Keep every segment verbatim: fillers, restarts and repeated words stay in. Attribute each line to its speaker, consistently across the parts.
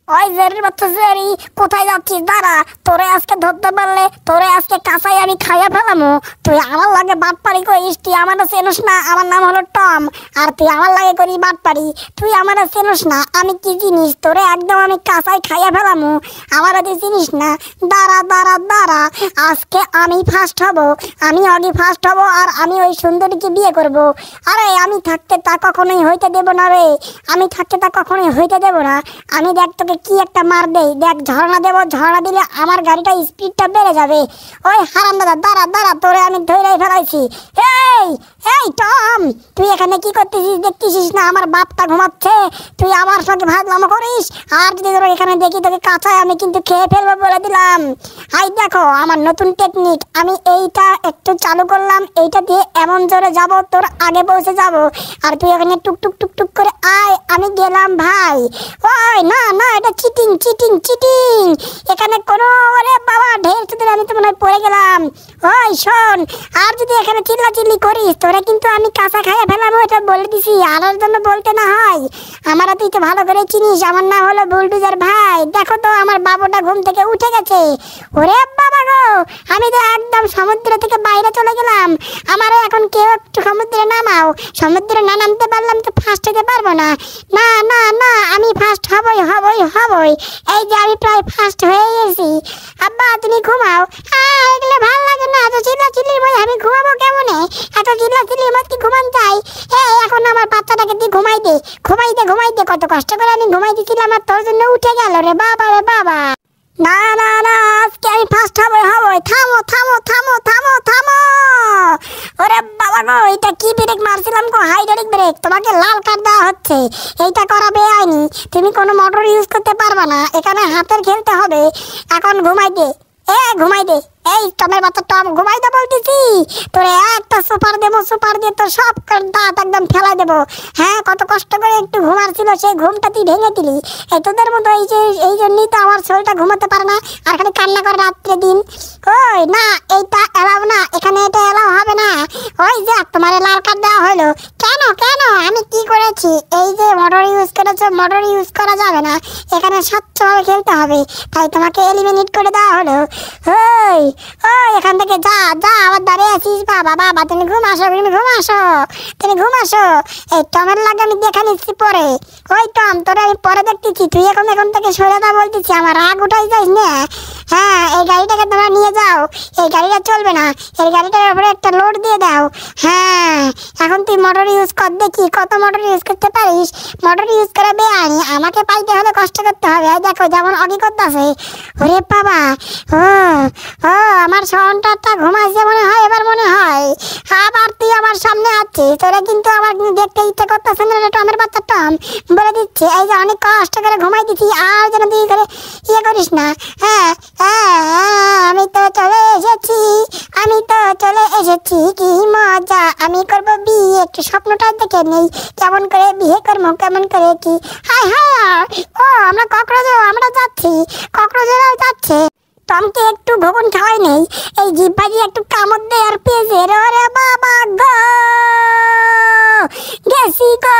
Speaker 1: ওই জেরির বাচ্চা জেরি, কোথায় যাচ্ছিস? দাঁড়া, তোরে আজকে ধরতে পারলে তোরে আজকে কাঁচাই আমি খাইয়া ফেলামু। তুই আমার লাগে বাটপারি করিস, তুই আমার চেনস না। আমার নাম হলো টম, আর তুই আমার লাগে করি বাটপারি। তুই আমার চেনস না, আমি কি জিনিস? তোরে একদম আমি কাঁচাই খাইয়া ফেলামু। আমার তুই চিনিস না। দাঁড়া দাঁড়া দাঁড়া, আজকে আমি ফার্স্ট হব, আমি আগে ফার্স্ট হব, আর আমি ওই সুন্দরীকে বিয়ে করব। আরে আমি থাকতে তা কখনোই হইতে দেব না রে, আমি থাকতে তা কখনোই হইতে দেব না। আমি দেখ তোকে কি একটা মার দেই, দেখ ঝর্ণা দেবো, ঝর্ণা দিলে আমার গাড়িটা স্পিডটা বেড়ে যাবে। ওই হারাম দাদা, দাঁড়া দাঁড়া, তোরে আমি ধরেই ফেলাইছি। এই এই টম, তুই এখানে কি করতেছিস? দেখতেছিস না আমার বাপটা ঘুমাচ্ছে? তুই আমার সঙ্গে ভাগলামো করিস, আর যদি তোর এখানে দেখি তোকে কাঁচায় আমি কিন্তু খেয়ে ফেলবো বলে দিলাম। আই দেখো আমার নতুন টেকনিক, আমি এইটা একটু চালু করলাম, এইটা দিয়ে এমন জোরে যাব তোর আগে পৌঁছে যাব, আর তুই এখানে টুক টুক টুক টুক করে আয়। আমি গেলাম ভাই। ওই না না, এটা চিটিং চিটিং চিটিং, এখানে কোনো, ওরে বাবা ঢের চুদের, আমি তো মনে হয় পড়ে গেলাম। ওই শোন, আর যদি এখানে চিল্লা চিল্লি করিস তোরা কিন্তু আমি কাঁচা খাইয়া ফেলাম, এটা বলে দিছি, আর জন্য বলতে না হয়। আমার তুই তো ভালো করে চিনিস, আমার নাম হলো বুলডুজার ভাই। দেখো তো আমার বাবুটা ঘুম থেকে উঠে গেছে। ওরে বাবা গো, আমি তো একদম সমুদ্র থেকে বাইরে চলে গেলাম। আমারও এখন কেউ একটু সমুদ্রে নামাও, সমুদ্রে না নামতে পারলাম তো ফার্স্ট হতে পারবো না। না না না, আমি ফার্স্ট হবই হবই হবই। এই যে আমি প্রায় ফার্স্ট হয়ে গেছি। আব্বা তুমি ঘুমাও। হ্যাঁ, এগুলো ভালো লাগে না, এত চিল্লা চিল্লির মধ্যে আমি ঘুমাবো কেমনে? এত চিল্লা চিল্লির মধ্যে কি ঘুমান যায়? এই এখন আমার বাচ্চাটাকে তুই ঘুমাই দে, ঘুমাই দে ঘুমাই দে। কত কষ্ট করে আমি ঘুমাই দিছিলাম, আর তোর জন্য উঠে গেল রে বাবা রে বাবা। না না না, আজকে আমি ফার্স্ট হবই হবই। থামো থামো থামো থামো থামো। ওরে বাবা গো, এটা কি ব্রেক মারছিলাম গো? Hydraulic brake. তোমাকে লাল কার্ড দেওয়া হচ্ছে, এইটা করা বেআইনি। তুমি কোনো মোটর ইউজ করতে পারবে না, এখানে হাতের খেলতে হবে। এখন ঘুমাই দে, এ ঘুমাই দে। এই টমের বাচ্চা টম, ঘুমাই দে বলতেছি। তোরে একটা সুপার দেবো, সুপার দিয়ে তোর সব দাঁত একদম ফেলাই দেবো। হ্যাঁ, কত কষ্ট করে একটু ঘুমার ছিল, সেই ঘুমটা তুই ভেঙে দিলি। এই তোদের মতো এই যে এই জন্যই তো আমার শরীরটা ঘুমাতে পারে না, আর খালি কান্না করে রাত্রে দিন। ওই না, এইটা এলাও না, এখানে এটা এলাও হবে না। ওই যে তোমার লাল কার্ড দেওয়া হলো। কেন কেন, আমি কি করেছি? এই যে মোটর ইউজ করেছো, মোটর ইউজ করা যাবে না, এখানে স্বচ্ছভাবে খেলতে হবে, তাই তোমাকে এলিমিনেট করে দেওয়া হলো। ওই ওই এখান থেকে যা যা, আবার দাঁড়িয়ে আছিস? বাবা বাবা, তুমি ঘুম আসো, তুমি ঘুম আসো, তুমি ঘুম আসো। এই টমের লাগে আমি দেখা নিচ্ছি পরে। ওই টম, তোরা আমি পরে দেখতেছি, তুই এখন এখান থেকে সরে যা বলতেছি, আমার রাগ উঠাই যাইস না। হ্যাঁ, এই গাড়িটাকে তোমরা নিয়ে যাও, এই গাড়িটা চলবে না, এই গাড়িটার উপরে একটা লোড দিয়ে দাও। হ্যাঁ, এখন তুই মোটর ইউজ কর, দেখি কত মোটর ইউজ করতে পারিস। মোটর ইউজ করা বেআইনি, আমাকে পাইতে হলে কষ্ট করতে হবে। দেখো যেমন অগি করতেছে। ওরে বাবা, ও ও আমার সন্তানটা ঘুমাইছে মনে হয়, এবার মনে হয় আবার তুই আমার সামনে আছিস। তোরা কিন্তু আমার দেখতে ইচ্ছে করতেছে না টমের বাচ্চা টম, বলে দিচ্ছে। এই যে অনেক কষ্ট করে ঘুমাই দিচ্ছি, আর যেন তুই করে ইয়ে করিস না। হ্যাঁ হ্যাঁ, আমি তো চলে এসেছি, আমি তো চলে এসেছি, কি মজা। আমি করবো বিয়ে, একটু স্বপ্নটা দেখে নেই, কেমন করে বিয়ে করবো, কেমন করে কি। হাই হাই, ও আমরা কক্রোচ, আমরা যাচ্ছি, কক্রোচেরাও যাচ্ছে। টমকে একটু ভবন খাওয়াই নেই, এই জিব্বাজি একটু কামড় দেয় আর পেয়েছে। রে বাবা গো, গেছি গো।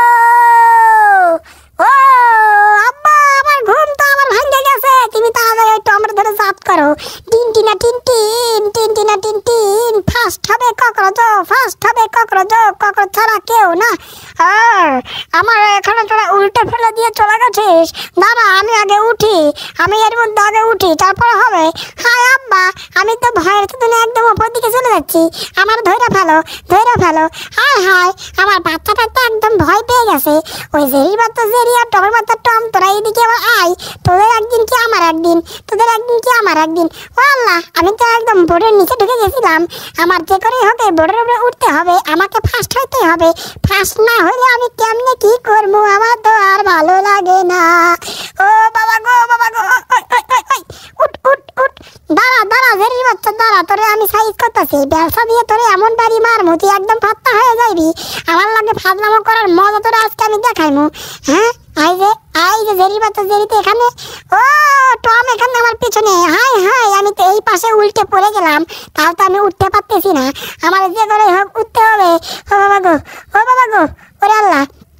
Speaker 1: ও আব্বা, আমার ঘুম তো আমার ভাঙে গেছে। তুমি তাড়াতাড়ি ওই টমের ধরে জাত করো। টিন টিনা টিন টিন, টিন টিনা টিন টিন। ফার্স্ট হবে কক্রোচ, ফার্স্ট হবে কক্রোচ, কক্রোচ ছাড়া কেউ না। আর আমার এখানে তোরা উল্টে ফেলে দিয়ে চলে গেছিস। দাঁড়া, আমি আগে উঠি, আমি এর মধ্যে আগে উঠি, তারপরে হবে। হাই আব্বা, আমি তো ভয়ের তো একদম ওপর দিকে চলে যাচ্ছি, আমার ধৈর্য ফেলো, ধৈর্য ফেলো। হাই হাই, আমার বাচ্চাটা তো একদম ভয় পেয়ে গেছে। ওই জেরির বাচ্চা জেরি আর টমের বাচ্চা টম, তোরা এইদিকে আবার আয়। তোদের একদিন কি আমার একদিন, তোদের একদিন কি আমার একদিন। ও আল্লাহ, আমি তো একদম বোর্ডের নিচে ঢুকে গেছিলাম। আমার যে করেই হোক বোর্ডের উপরে উঠতে হবে, আমাকে ফার্স্ট হইতে হবে। ফার্স্ট না হলে আমি কেমনে কি করবো, আমার তো আর ভালো লাগে না। ও বাবা গো, বাবা গো, উঠ উঠ উঠ। দাঁড়া দাঁড়া জেরির বাচ্চা, দাঁড়া, তোরে আমি সাইজ করতেছি। ব্যবসা দিয়ে তোরে এমন বাড়ি মারমু, তুই একদম ফাত্তা হয়ে যাইবি। আমার লাগে ফাজলামো করার মজা তোরা আজকে আমি দেখাইমু। হ্যাঁ, আই যে আই যে জেরির বাচ্চা জেরি তো এখানে। ও টম এখানে আমার পিছনে। হাই হাই, আমি তো এই পাশে উল্টে পড়ে গেলাম, তাও তো আমি উঠতে পারতেছি না। আমার যে করে হোক উঠতে হবে। ও বাবা গো, ও বাবা গো, ওরে আল্লাহ।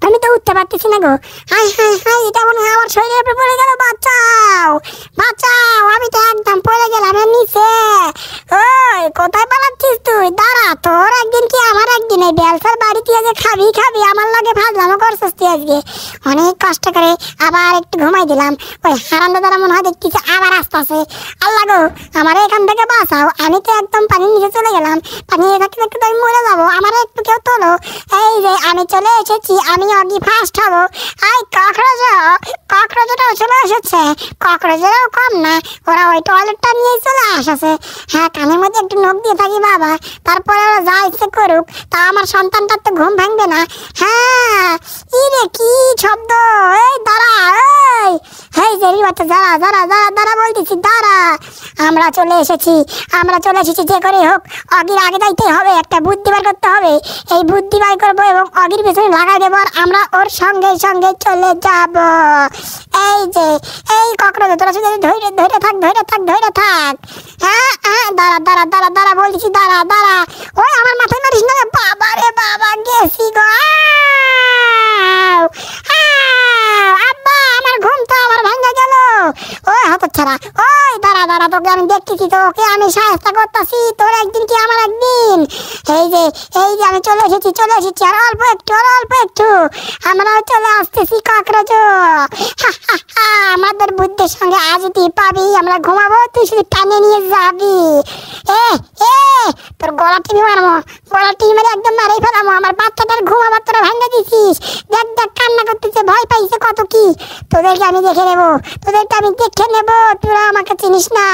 Speaker 1: আমি তো উঠতে পারতেছি না গো। হাই হাই হাই, এটা মনে হয় আমার শরীরের উপরে পড়ে গেল। বাঁচাও বাঁচাও, আমি তো একদম পড়ে গেলাম এর নিচে। ওই কোথায় পালাচ্ছিস তুই? দাঁড়া, তোর একদিন কি আমার একদিন। এই বেলসার বাড়ি তুই আজকে খাবি খাবি, আমার লাগে ফাজলামো করছিস তুই আজকে। অনেক কষ্ট করে আবার একটু ঘুমাই দিলাম। ওই হারান্দা দ্বারা মনে হয় দেখতেছি আবার আসতেছে। আল্লাহ গো, আমার এখান থেকে বাঁচাও, আমি তো একদম পানির নিচে চলে গেলাম। পানি থাকতে থাকতে তো আমি মরে যাবো, আমার একটু কেউ তোলো। এই যে আমি চলে এসেছি, আমি অগি ফার্স্ট হবো। এই ককরোচ, ককরোচটাও চলে এসেছে। ককরোচেরও কম না, ওরা ওই টয়লেটটা নিয়েই চলে আসছে। হ্যাঁ, কানের মধ্যে একটু নখ দিয়ে থাকি বাবা, তারপরে ওরা যা ইচ্ছে করুক, তা আমার সন্তানটার তো ঘুম ভাঙবে না। হ্যাঁ, ইরে কি শব্দ! এই দাঁড়া, এই হেই জেরি বাচ্চা, দাঁড়া দাঁড়া দাঁড়া দাঁড়া বলতেছি, দাঁড়া। আমরা চলে এসেছি, আমরা চলে এসেছি। যে করে হোক অগির আগে যাইতে হবে, একটা বুদ্ধি বার করতে হবে। এই বুদ্ধি বার করবো এবং অগির পেছনে লাগাই দেবো, আর আমরা ওর সঙ্গে সঙ্গে চলে যাব। এই যে এই ককরোচ, তোরা শুধু ধৈর্য ধৈর্য থাক, ধৈর্য থাক, ধৈর্য থাক। হ্যাঁ হ্যাঁ, দাঁড়া দাঁড়া দাঁড়া দাঁড়া বলতেছি, দাঁড়া দাঁড়া। ওই আমার মাথায় মারিস না রে বাবা, রে বাবা, গেছি গো। আব্বা, আমার ঘুম তো আমার ভাঙা গেল। ওই হতচ্ছাড়া, ওই দাঁড়া দাঁড়া, তোকে আমি দেখতেছি, তোকে আমি সাহায্য করতেছি। তোর একদিন কি আমার একদিন। এই যে এই যে আমি চলে এসেছি, চলে এসেছি, আর অল্প একটু, আর অল্প একটু, আমরাও চলে আসতেছি ককরোচ। আমাদের বুদ্ধির সঙ্গে আজ তুই পাবি, আমরা ঘুমাবো, তুই শুধু টানে নিয়ে যাবি। এ এ তোর গলা টিভি মারবো, গলা টিভি মেরে একদম মারেই ফেলামো। আমার বাচ্চাটার ঘুম আবার তোরা ভাঙে দিছিস। দেখ দেখ, কান্না করতেছে, ভয় পাইছে কত কি। তোদেরকে আমি দেখে নেবো, তোদেরকে আমি দেখে নেবো, তোরা আমাকে চিনিস না।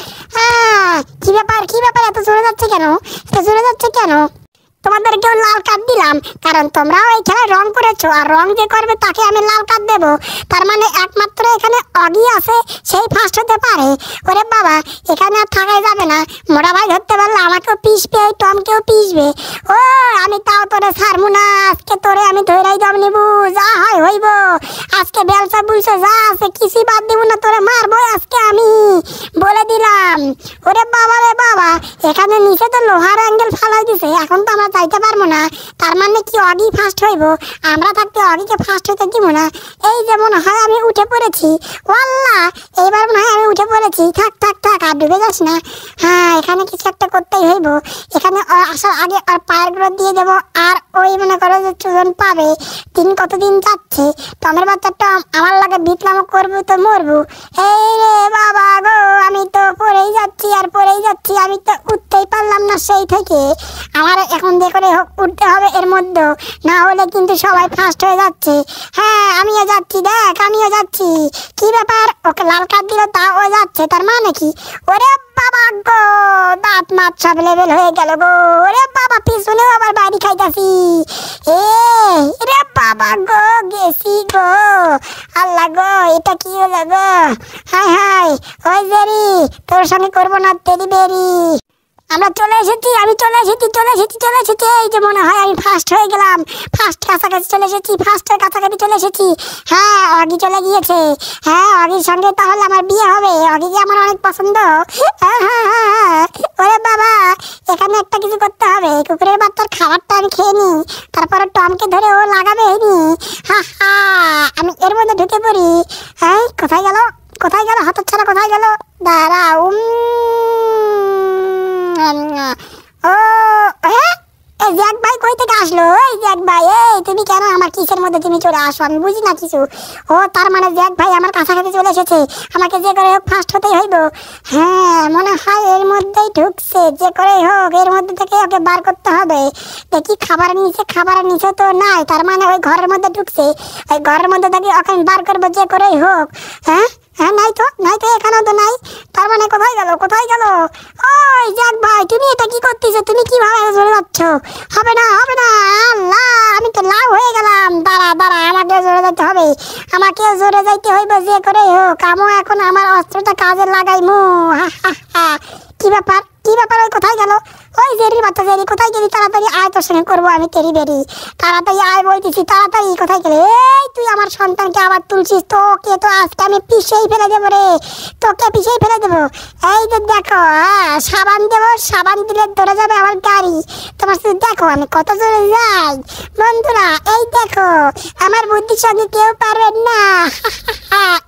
Speaker 1: হ্যাঁ, কি ব্যাপার, কি ব্যাপার, এত জোরে যাচ্ছে কেন, এত জোরে যাচ্ছে কেন? তোমাদেরকেও লাল কার্ড দিলাম, কারণ তোমরাও এই খেলায় রং করেছো, আর রং যে করবে তাকে আমি লাল কার্ড দেবো। তার মানে একমাত্র এখানে অগি আছে, সেই ফার্স্ট হতে পারে। ওরে বাবা, এখানে আর থাকাই যাবে না। মোটা ভাই ধরতে পারলে আমাকেও পিসবে, ওই টমকেও পিসবে। ও আমি তাও তোরে ছাড়বো না, আজকে তোরে আমি ধরেই দম নিবো, যা হয় হইব। আজকে বেলসা বুলছে যা আছে কিছুই বাদ দিব না, তোরে মারবো আজকে আমি, বলে দিলাম। ওরে বাবা রে বাবা, এখানে নিচে তো লোহার অ্যাঙ্গেল ফালাই দিছে, এখন তো আমরা যাইতে পারবো না। তার মানে কি অগি ফার্স্ট হইব? আমরা থাকতে অগিকে ফার্স্ট হইতে দিব না। এই যে মনে হয় আমি উঠে পড়েছি। ওয়াল্লাহ, এইবার মনে হয় আমি উঠে পড়েছি। থাক থাক থাক, আর ডুবে যাস না। হ্যাঁ, এখানে কিছু একটা করতেই হইব। এখানে আসার আগে আর পায়ের গুলো দিয়ে দেবো, আর ওই মনে করো যে চুজন পাবে। দিন কতদিন যাচ্ছে, টমের বাচ্চা টম আমার লাগে বিটলাম করবো তো মরবো। এই রে বাবা গো, আমি তো পড়েই যাচ্ছি আর পড়েই যাচ্ছি, আমি তো উঠতেই পারলাম না সেই থেকে। আমার এখন যে করে হোক উঠতে হবে এর মধ্যে, না হলে কিন্তু সবাই ফার্স্ট হয়ে যাচ্ছে। হ্যাঁ, আমিও যাচ্ছি, দেখ আমিও যাচ্ছি। কি ব্যাপার, ওকে লাল কার্ড দিল তা ও যাচ্ছে, তার মানে কি? ওরে বাবা গো, দাঁত মাত সব লেভেল হয়ে গেল গো। ওরে বাবা, পিছনেও আবার বাড়ি খাইতাছি। এ রে বাবা গো, গেছি গো। আল্লাহ গো, এটা কি হলো গো? হাই হাই, ওই জেরি, তোর সঙ্গে করবো না তেরি বেরি। আমরা চলে এসেছি, আমি চলে এসেছি, চলে এসেছি, চলে এসেছি। এই যে মনে হয় আমি ফার্স্ট হয়ে গেলাম, ফার্স্ট কাছাকাছি চলে এসেছি, ফার্স্টের কাছাকাছি চলে এসেছি। হ্যাঁ, অগি চলে গিয়েছে। হ্যাঁ, অগির সঙ্গে তাহলে আমার বিয়ে হবে। অগিকে আমার অনেক পছন্দ। হ্যাঁ হ্যাঁ হ্যাঁ, ওরে বাবা, এখানে একটা কিছু করতে হবে। কুকুরের বাচ্চার খাবারটা আমি খেয়ে নিই, তারপরে টমকে ধরে ও লাগাবে নি। হা হা, আমি এর মধ্যে ঢুকে পড়ি। হ্যাঁ, কোথায় গেল, কোথায় গেল হতচ্ছাড়া, কোথায় গেল? দাঁড়াও। ও এই জ্যাক ভাই কই থেকে আসলো? এই জ্যাক ভাই, এই তুমি কেন আমার কিসের মধ্যে তুমি চলে আসো, আমি বুঝি না কিছু। ও তার মানে জ্যাক ভাই আমার কাছাকাছি চলে এসেছে, আমাকে যে করে হোক ফার্স্ট হতেই হইব। হ্যাঁ, মনে হয় এর মধ্যেই ঢুকছে, যে করেই হোক এর মধ্যে থেকে ওকে বার করতে হবে। দেখি খাবারের নিচে, খাবারের নিচে তো নাই, তার মানে ওই ঘরের মধ্যে ঢুকছে। ওই ঘরের মধ্যে থেকে ওকে বার করবো যে করেই হোক। হ্যাঁ হ্যাঁ, নাই তো, নাই তো, এখানেও তো নাই। তার মানে কোথায় গেল, কোথায় গেল? ওই জ্যাক ভাই, তুমি এটা কি করতেছো? তুমি কিভাবে চলে যাচ্ছ? হবে না, হবে না। আল্লাহ, আমি তো লাভ হয়ে গেলাম। দাঁড়া দাঁড়া, আমাকে জোরে যেতে হবে, আমাকে জোরে যাইতে হইবে যে করে হোক। আমও এখন আমার অস্ত্রটা কাজে লাগাইমু। হা হা হা, কি ব্যাপার? কি ব্যাপার, ওই কোথায় গেল? ওই জেরির বাচ্চা, জেরি কোথায় গেলি? তাড়াতাড়ি আয়, তোর সঙ্গে করবো আমি তেরি বেরি। তাড়াতাড়ি আয় বলতেছি, তাড়াতাড়ি কোথায় গেলে? এই তুই আমার সন্তানকে আবার তুলছিস, তোকে তো আজকে আমি পিষেই ফেলে দেবো রে, তোকে পিষেই ফেলে দেবো। এই যে দেখো, হ্যাঁ সাবান দেবো, সাবান দিলে ধরে যাবে আমার গাড়ি। তোমার শুধু দেখো আমি কত জোরে যাই। বন্ধুরা এই দেখো, আমার বুদ্ধির সঙ্গে কেউ পারবে না।